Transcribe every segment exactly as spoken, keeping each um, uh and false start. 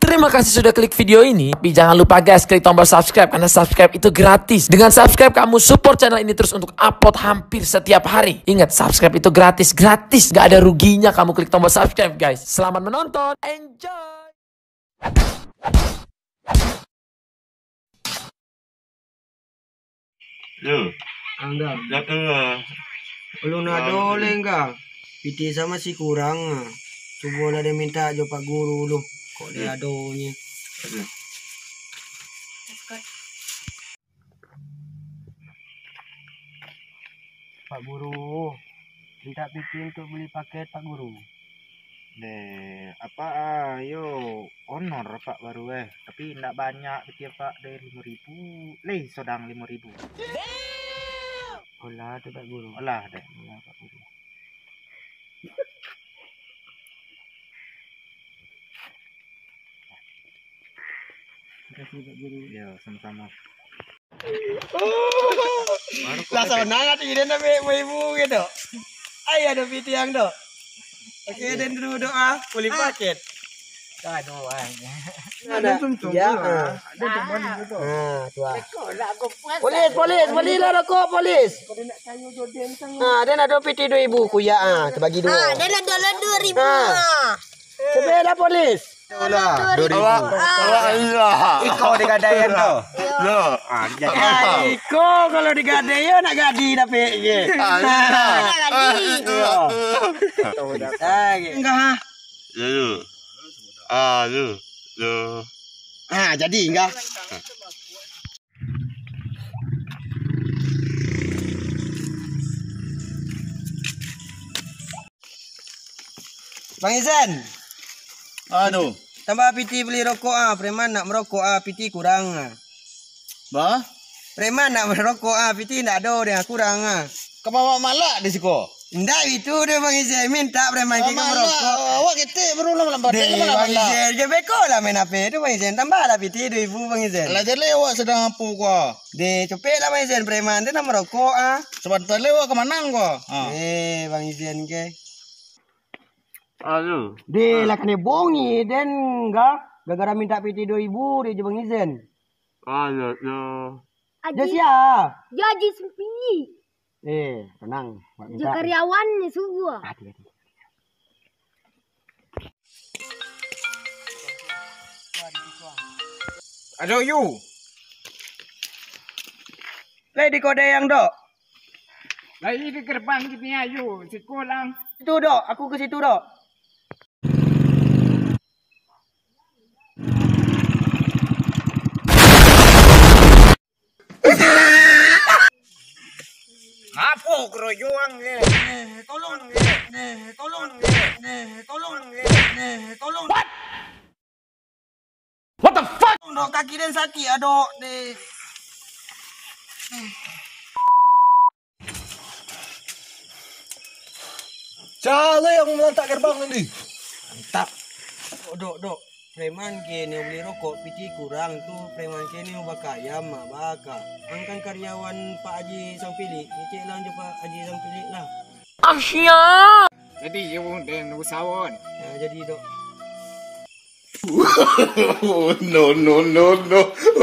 Terima kasih sudah klik video ini. Tapi jangan lupa guys, klik tombol subscribe karena subscribe itu gratis. Dengan subscribe kamu support channel ini terus untuk upload hampir setiap hari. Ingat, subscribe itu gratis, gratis. Gak ada ruginya kamu klik tombol subscribe guys. Selamat menonton, enjoy. Yo, Anda, dah kena. belum ada oleh enggak? P T sama si kurang. Coba lah dia minta jo Pak Guru lu. Kok dia adonya. Pak Guru, minta P T untuk beli paket Pak Guru. Deh, apa ayo honor Pak baru eh, tapi enggak banyak gitu ya Pak, dari lima ribu. Leh, sodang lima ribu. Olah tuh Pak Guru. Olah deh, olah Pak Guru. Terima kasih Pak Guru. Ya, sama-sama. Lah sonang ati den nabe ibu gitu. Ai ada P T yang do. Oke, dan dulu doa, boleh paket. Aduh, Ada tuntung. Ya. Ada teman itu. Ah, tua. Polis, polis, beli lah rokok, polis. Ah, dan ada P T dua ribu ku ya ah, terbagi dua. Ah, dan ada lah dua ribu. Ah. Sepeda polis. Olah, dua ribu. Allah. Iko digadayan tuh. Lo. Ah, jadi. Ah, Iko kalau digadai ya nak gadi tapi ye. Enggak ah. Yo. Ah, yo. Yo. Ah, jadi enggak. Bang Izan. Anu, Tambah P T beli rokok ah, preman nak merokok ah, P T kurang ah. bah, Preman nak merokok ah, P T ndak ada dia kurang ah. kebawa malak di siko. Ndak itu dia Bang Izan minta preman kita merokok. Awak kita berulang lambat. Deh, Bang Izan, ke beko lah main H P tu Bang Izan, tambah lah P T dua ribu Bang Izan. Lah jadi awak sedang apa kau? Deh, cepet lah Bang Izan, preman tu nak merokok ah. Sebab tadi awak ke mana kau? Ha. Eh, Bang Izan ke. Aduh. Deh, lah kena bongi dan enggak gara-gara minta P T dua ribu dia je Bang Izan. Aduh, yo. Dia Aji, siap. dia aji sepi. Eh, tenang, buat Dia minta. karyawannya semua. Hati-hati. Aduh, you. Lai di kode yang dok. Lagi di gerbang gini ayo, sikulang. Itu dok, aku ke situ dok. Apa keroyokan ke? Eh, tolong. Eh, tolong. Eh, tolong. Eh, tolong. What? What the fuck? Dok, kaki dan sakit ah dok. Deh. Cale yang melantak gerbang ini. Mantap. Oh, dok, dok. Preman kini beli rokok, P T kurang tuh. Preman kini baka ayam mah baka. Angkan karyawan Pak Haji Sampili. Cek lah je Pak Haji Sampili lah. Asia. Jadi you dan usahawan. Ya, jadi dok. Oh, no, no, no, no.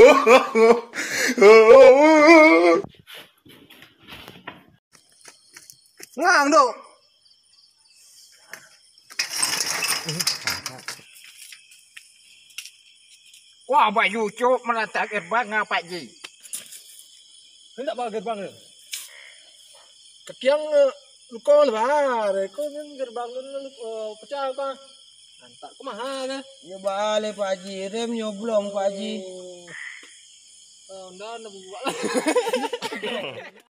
Ngang dok. Wah, bayu cuk melantak gerbang apa ji? Hendak bawa gerbang ni. Kekiang luka lebar. Kau ni gerbang ni pecah apa? Antak kau mahal ke? Ya balik Pak Haji. Rem nyoblong Pak Haji. Oh, dah nak buat lah.